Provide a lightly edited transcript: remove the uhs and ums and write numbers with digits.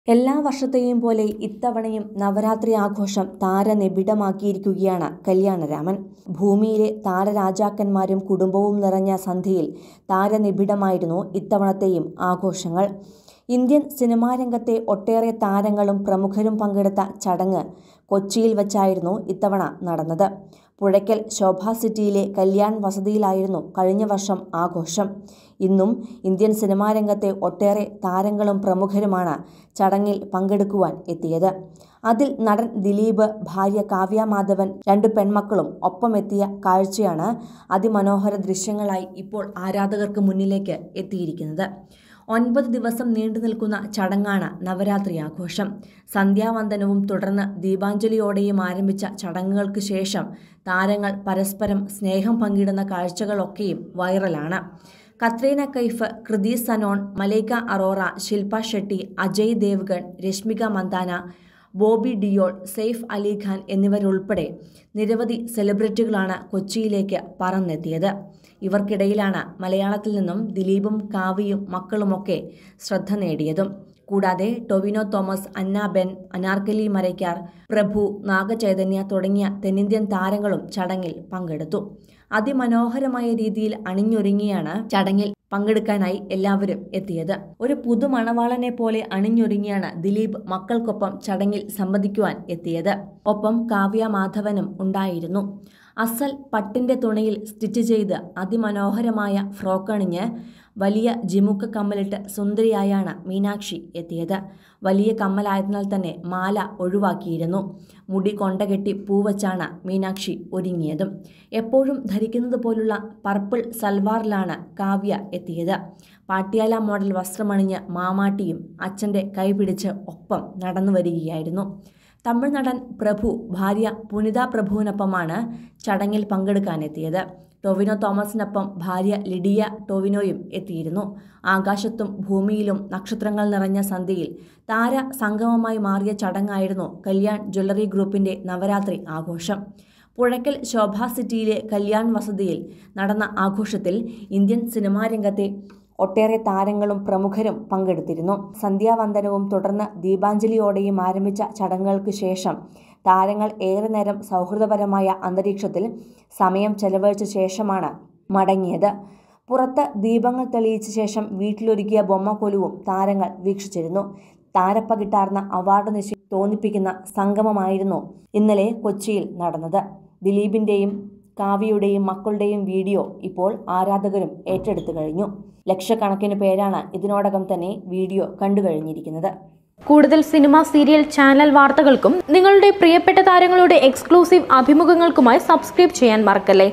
എല്ലാ വർഷത്തെയും പോലെ ഇത്തവണയും നവരാത്രി ആഘോഷം താരനിബിഡമാക്കിയിരിക്കുകയാണ് കല്യാണരാമൻ. ഭൂമിയിലെ താരരാജാക്കന്മാരും കുടുംബവും നിറഞ്ഞ സന്ധ്യയിൽ താരനിബിഡമായിരുന്നു ഇത്തവണത്തെയും ആഘോഷങ്ങൾ. ഇന്ത്യൻ സിനിമാരംഗത്തെ ഒട്ടേറെ താരങ്ങളും പ്രമുഖരും പങ്കെടുത്ത ചടങ്ങ് കൊച്ചിയിൽ വച്ചായിരുന്നു ഇത്തവണ നടന്നത്. പുഴയ്ക്കൽ ശോഭ സിറ്റിയിലെ കല്യാൺ വസതിയിലായിരുന്നു കഴിഞ്ഞ വർഷം ആഘോഷം. ഇന്നും ഇന്ത്യൻ സിനിമാരംഗത്തെ ഒട്ടേറെ താരങ്ങളും പ്രമുഖരുമാണ് ചടങ്ങിൽ പങ്കെടുക്കുവാൻ എത്തിയത്. അതിൽ നടൻ ദിലീപ്, ഭാര്യ കാവ്യ മാധവൻ, 2 പെൺമക്കളും ഒപ്പമെത്തിയ കാഴ്ചയാണ് അതിമനോഹര ദൃശ്യങ്ങളായി ഇപ്പോൾ ആരാധകർക്ക് മുന്നിലേക്ക് എത്തിയിരിക്കുന്നത്. 9 ദിവസം നീണ്ടു നിൽക്കുന്ന ചടങ്ങാണ് നവരാത്രി ആഘോഷം. സന്ധ്യാവന്ദനവും തുടർന്ന് ദീപാഞ്ജലിയോടെയും ആരംഭിച്ച ചടങ്ങുകൾക്ക് ശേഷം താരങ്ങൾ പരസ്പരം സ്നേഹം പങ്കിടുന്ന കാഴ്ചകളൊക്കെയും വൈറലാണ്. കത്രീന കൈഫ്, കൃതി സനോൺ, മലൈക അറോറ, ശിൽപ ഷെട്ടി, അജയ് ദേവ്ഗൺ, രശ്മിക മന്ദാന, ബോബി ഡിയോൾ, സെയ്ഫ് അലി ഖാൻ എന്നിവരുൾപ്പെടെ നിരവധി സെലിബ്രിറ്റികളാണ് കൊച്ചിയിലേക്ക് പറന്നെത്തിയത്. ഇവർക്കിടയിലാണ് മലയാളത്തിൽ നിന്നും ദിലീപും കാവ്യയും മക്കളുമൊക്കെ ശ്രദ്ധ നേടിയതും. കൂടാതെ ടൊവിനോ തോമസ്, അന്ന ബെൻ, അനാർക്കലി മരയ്ക്കാർ, പ്രഭു, നാഗചൈതന്യ തുടങ്ങിയ തെന്നിന്ത്യൻ താരങ്ങളും ചടങ്ങിൽ പങ്കെടുത്തു. അതിമനോഹരമായ രീതിയിൽ അണിഞ്ഞൊരുങ്ങിയാണ് ചടങ്ങിൽ പങ്കെടുക്കാനായി എല്ലാവരും എത്തിയത്. ഒരു പുതുമണവാളനെ പോലെ അണിഞ്ഞൊരുങ്ങിയാണ് ദിലീപ് മക്കൾക്കൊപ്പം ചടങ്ങിൽ സംബന്ധിക്കുവാൻ എത്തിയത്. ഒപ്പം കാവ്യ മാധവനും ഉണ്ടായിരുന്നു. അസൽ പട്ടിന്റെ തുണിയിൽ സ്റ്റിച്ച് ചെയ്ത് അതിമനോഹരമായ ഫ്രോക്കണിഞ്ഞ് വലിയ ജിമുക്ക കമ്മലിട്ട് സുന്ദരിയായാണ് മീനാക്ഷി എത്തിയത്. വലിയ കമ്മലായതിനാൽ തന്നെ മാല ഒഴിവാക്കിയിരുന്നു. മുടി കൊണ്ടകെട്ടി പൂവച്ചാണ് മീനാക്ഷി ഒരുങ്ങിയതും. എപ്പോഴും ധരിക്കുന്നത് പോലുള്ള പർപ്പിൾ സൽവാറിലാണ് കാവ്യ എത്തിയത്. പാട്യാല മോഡൽ വസ്ത്രമണിഞ്ഞ് മാമാട്ടിയും അച്ഛൻ്റെ കൈപിടിച്ച് ഒപ്പം നടന്നു വരികയായിരുന്നു. തമിഴ് നടൻ പ്രഭു ഭാര്യ പുനിത പ്രഭുവിനൊപ്പമാണ് ചടങ്ങിൽ പങ്കെടുക്കാനെത്തിയത്. ടൊവിനോ തോമസിനൊപ്പം ഭാര്യ ലിഡിയ ടൊവിനോയും എത്തിയിരുന്നു. ആകാശത്തും ഭൂമിയിലും നക്ഷത്രങ്ങൾ നിറഞ്ഞ സന്ധ്യയിൽ താര സംഗമമായി മാറിയ ചടങ്ങായിരുന്നു കല്യാൺ ജ്വല്ലറി ഗ്രൂപ്പിന്റെ നവരാത്രി ആഘോഷം. പുഴയ്ക്കൽ ശോഭ സിറ്റിയിലെ കല്യാൺ വസതിയിൽ നടന്ന ആഘോഷത്തിൽ ഇന്ത്യൻ സിനിമാരംഗത്തെ ഒട്ടേറെ താരങ്ങളും പ്രമുഖരും പങ്കെടുത്തിരുന്നു. സന്ധ്യാവന്ദനവും തുടർന്ന് ദീപാഞ്ജലിയോടെയും ആരംഭിച്ച ചടങ്ങുകൾക്ക് ശേഷം താരങ്ങൾ ഏറെ നേരം സൗഹൃദപരമായ അന്തരീക്ഷത്തിൽ സമയം ചെലവഴിച്ച ശേഷമാണ് മടങ്ങിയത്. പുറത്ത് ദീപങ്ങൾ തെളിയിച്ച ശേഷം വീട്ടിലൊരുക്കിയ ബൊമ്മക്കൊലുവും താരങ്ങൾ വീക്ഷിച്ചിരുന്നു. താരപ്പകിട്ടാർന്ന അവാർഡ് നിശ്ചയം തോന്നിപ്പിക്കുന്ന സംഗമമായിരുന്നു ഇന്നലെ കൊച്ചിയിൽ നടന്നത്. ദിലീപിന്റെയും കാവ്യയുടെയും മക്കളുടെയും വീഡിയോ ഇപ്പോൾ ആരാധകരും ഏറ്റെടുത്തു കഴിഞ്ഞു. ലക്ഷക്കണക്കിന് പേരാണ് ഇതിനോടകം തന്നെ വീഡിയോ കണ്ടുകഴിഞ്ഞിരിക്കുന്നത്. കൂടുതൽ സിനിമ, സീരിയൽ, ചാനൽ വാർത്തകൾക്കും നിങ്ങളുടെ പ്രിയപ്പെട്ട താരങ്ങളുടെ എക്സ്ക്ലൂസീവ് അഭിമുഖങ്ങൾക്കുമായി സബ്സ്ക്രൈബ് ചെയ്യാൻ മറക്കല്ലേ.